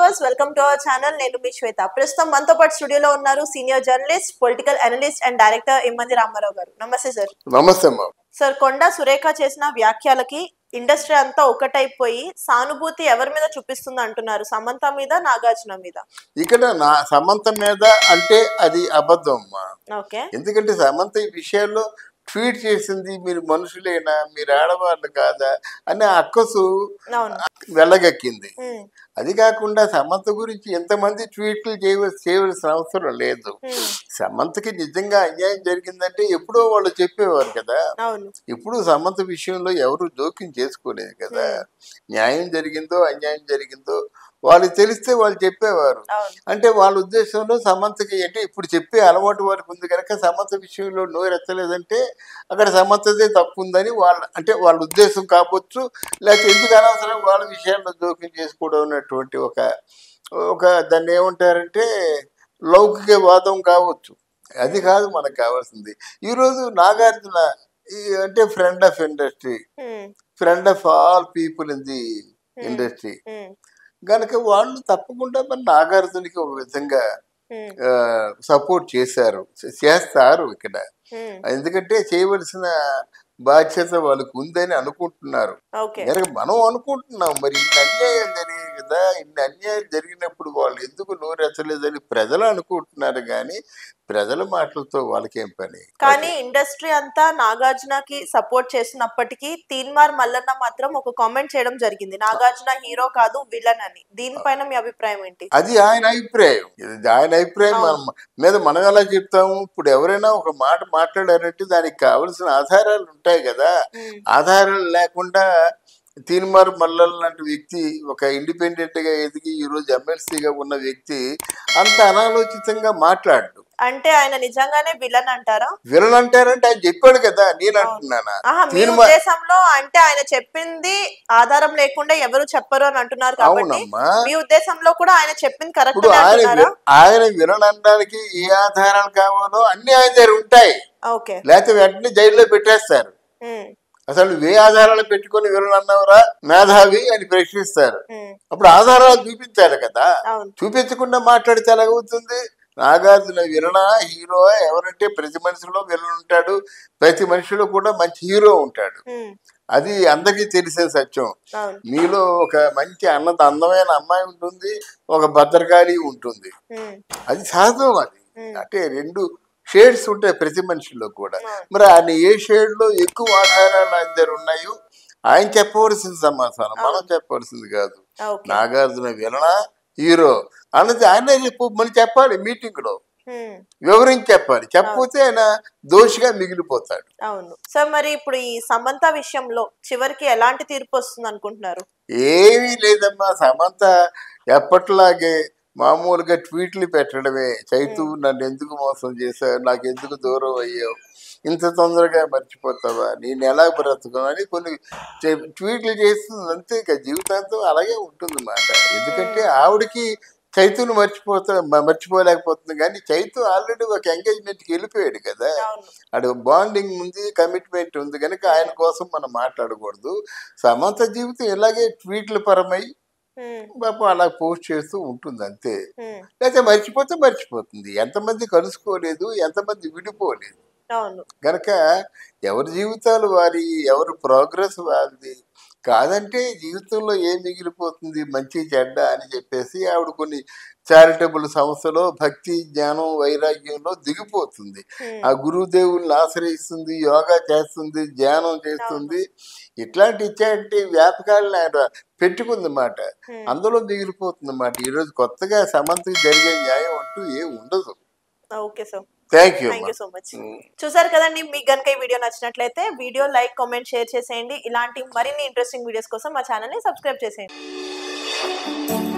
Viewers, welcome to our channel. నేను మీ శ్వేత. ప్రస్తుతం మనతో పాటు స్టూడియోలో ఉన్నారు senior journalist, political analyst and director Immandi Ramarao garu. నమస్తే సార్. నమస్తే అమ్మా. సార్, కొండా సురేఖ చేసిన వ్యాఖ్యలకి ఇండస్ట్రీ అంతా ఒకటైపోయి సానుభూతి ఎవరి మీద చూపిస్తుంది అంటున్నారు? సమంత మీద, నాగార్జున మీద? ఇక్కడ సమంత మీద అంటే అది అబద్ధం అమ్మా. ఎందుకంటే సమంత ఈ విషయాల్లో ట్వీట్ చేసింది మీరు మనుషులేనా, మీరు ఆడవాళ్ళు కాదా అని అక్కసు వెళ్ళగక్కింది. అది కాకుండా సమంత గురించి ఎంతమంది ట్వీట్లు చేయవలసిన అవసరం లేదు. సమంతకి నిజంగా అన్యాయం జరిగిందంటే ఎప్పుడో వాళ్ళు చెప్పేవారు కదా. ఇప్పుడు సమంత విషయంలో ఎవరు జోక్యం చేసుకోలేదు కదా. న్యాయం జరిగిందో అన్యాయం జరిగిందో వాళ్ళకి తెలిస్తే వాళ్ళు చెప్పేవారు. అంటే వాళ్ళ ఉద్దేశంలో సమంతకి అంటే ఇప్పుడు చెప్పే అలవాటు వారికి ఉంది కనుక సమంత విషయంలో నోరెత్తలేదంటే అక్కడ సమంతదే తప్పు ఉందని అంటే వాళ్ళ ఉద్దేశం కావచ్చు. లేకపోతే ఎందుకు అనవసరం వాళ్ళ విషయాల్లో జోక్యం చేసుకోవడం అన్నటువంటి ఒక దాన్ని ఏమంటారంటే లౌకిక వాదం కావచ్చు. అది కాదు మనకు కావాల్సింది. ఈరోజు నాగార్జున అంటే friend of industry, friend of all people in the industry కనుక వాళ్ళు తప్పకుండా మరి నాగార్జునకి ఒక విధంగా సపోర్ట్ చేస్తారు ఇక్కడ. ఎందుకంటే చేయవలసిన బాధ్యత వాళ్ళకు ఉందని అనుకుంటున్నారు. మనం అనుకుంటున్నాం మరి ఇన్ని అన్యాయం జరిగాయి కదా, ఇన్ని అన్యాయం జరిగినప్పుడు వాళ్ళు ఎందుకు నోరెచ్చలేదని ప్రజలు అనుకుంటున్నారు. కానీ ప్రజల మాటలతో వాళ్ళకేం పని. కానీ ఇండస్ట్రీ అంతా నాగార్జునకి సపోర్ట్ చేసినప్పటికీ తీన్మార్ మల్లన్న మాత్రం ఒక కామెంట్ చేయడం జరిగింది, నాగార్జున హీరో కాదు విలన్ అని. దీనిపైన మీ అభిప్రాయం ఏంటి? అది ఆయన అభిప్రాయం. ఆయన అభిప్రాయం మీద మనం ఎలా చెప్తాము? ఇప్పుడు ఎవరైనా ఒక మాట మాట్లాడారంటే దానికి కావలసిన ఆధారాలు ఉంటాయి కదా. ఆధారాలు లేకుండా తీన్మార్ మల్లన్న లాంటి వ్యక్తి, ఒక ఇండిపెండెంట్ గా ఎదిగి ఈ రోజు ఎమ్మెల్సీగా ఉన్న వ్యక్తి అంత అనాలోచితంగా మాట్లాడు. అంటే ఆయన నిజంగానే విలన్ అంటారా? విలన్ అంటారంటే ఆయన చెప్పాడు కదా, నేను అంటున్నానా? మీ ఉద్దేశంలో అంటే ఆయన చెప్పింది ఆధారం లేకుండా ఎవరు చెప్పరు అని అంటున్నారు కాబట్టి మీ ఉద్దేశంలో కూడా ఆయన చెప్పింది కరెక్ట్ అంటున్నారా? ఆయన విలన్ అనడానికి ఏ ఆధారాలు కావాలో అన్ని ఆయన దగ్గర ఉంటాయి. లేకపోతే వెంటనే జైల్లో పెట్టేస్తారు. అసలు ఏ ఆధారాలు పెట్టుకుని విలన్ అన్నవరా మేధావి అని ప్రశ్నిస్తారు. అప్పుడు ఆధారాలు చూపించారు కదా. చూపించకుండా మాట్లాడితే ఎలాగవుతుంది? నాగార్జున విలనా హీరో ఎవరంటే ప్రతి మనిషిలో విలన్ ఉంటాడు, ప్రతి మనిషిలో కూడా మంచి హీరో ఉంటాడు. అది అందరికీ తెలిసే సత్యం. మీలో ఒక మంచి అందమైన అమ్మాయి ఉంటుంది, ఒక భద్రకాళి ఉంటుంది. అది సహజం. అది అంటే రెండు షేడ్స్ ఉంటాయి ప్రతి మనిషిలో కూడా. మరి ఆయన ఏ షేడ్ లో ఎక్కువ ఆధారాలు ఆయన దగ్గర ఉన్నాయో ఆయన చెప్పవలసింది సమాధానం, మనం చెప్పవలసింది కాదు. నాగార్జున విలనా హీరో అన్నది ఆయన మనం చెప్పాలి, మీటింగ్ లో వివరించి చెప్పాలి. చెప్పకపోతే ఆయన దోషిగా మిగిలిపోతాడు. అవును సార్. మరి ఇప్పుడు ఈ సమంత విషయంలో చివరికి ఎలాంటి తీర్పు వస్తుంది అనుకుంటున్నారు? ఏమీ లేదమ్మా. సమంత ఎప్పట్లాగే మామూలుగా ట్వీట్లు పెట్టడమే. చైతు నన్ను ఎందుకు మోసం చేశావు, నాకు ఎందుకు దూరం అయ్యావు, ఇంత తొందరగా మర్చిపోతావా, నేను ఎలా బ్రతుకు అని కొన్ని ట్వీట్లు చేస్తుంది. అంతే ఇక జీవితాంతం అలాగే ఉంటుంది మాట. ఎందుకంటే ఆవిడకి చైతును మర్చిపోలేకపోతుంది. కానీ చైతు ఆల్రెడీ ఒక ఎంగేజ్మెంట్కి వెళ్ళిపోయాడు కదా. అటు బాండింగ్ ఉంది, కమిట్మెంట్ ఉంది కనుక ఆయన కోసం మనం మాట్లాడకూడదు. సమంత జీవితం ఇలాగే ట్వీట్ల పరమై పాపం అలా పోస్ట్ చేస్తూ ఉంటుంది అంతే. లేకపోతే మర్చిపోతే మర్చిపోతుంది. ఎంతమంది కలుసుకోలేదు, ఎంతమంది విడిపోలేదు కనుక ఎవరి జీవితాలు వారి, ఎవరి ప్రోగ్రెస్ వారిది. కాదంటే జీవితంలో ఏం మిగిలిపోతుంది మంచి చెడ్డ అని చెప్పేసి ఆవిడ కొన్ని చారిటబుల్ సంస్థలో భక్తి జ్ఞానం వైరాగ్యంలో దిగిపోతుంది. ఆ గురుదేవుల్ని ఆశ్రయిస్తుంది, యోగా చేస్తుంది, ధ్యానం చేస్తుంది. ఇట్లాంటి వ్యాపకాలను ఆయన పెట్టుకుంది మాట. అందులో మిగిలిపోతుంది మాట. ఈరోజు కొత్తగా సమంతకి జరిగే న్యాయం అంటూ ఏం ఉండదు. Okay sir, thank you so much. చూసారు కదండి. మీకు గనుక ఈ వీడియో నచ్చినట్లయితే వీడియో లైక్, కామెంట్, షేర్ చేసేయండి. ఇలాంటి మరిన్ని ఇంట్రెస్టింగ్ వీడియోస్ కోసం మా ఛానల్ ని సబ్స్క్రైబ్ చేసేయండి.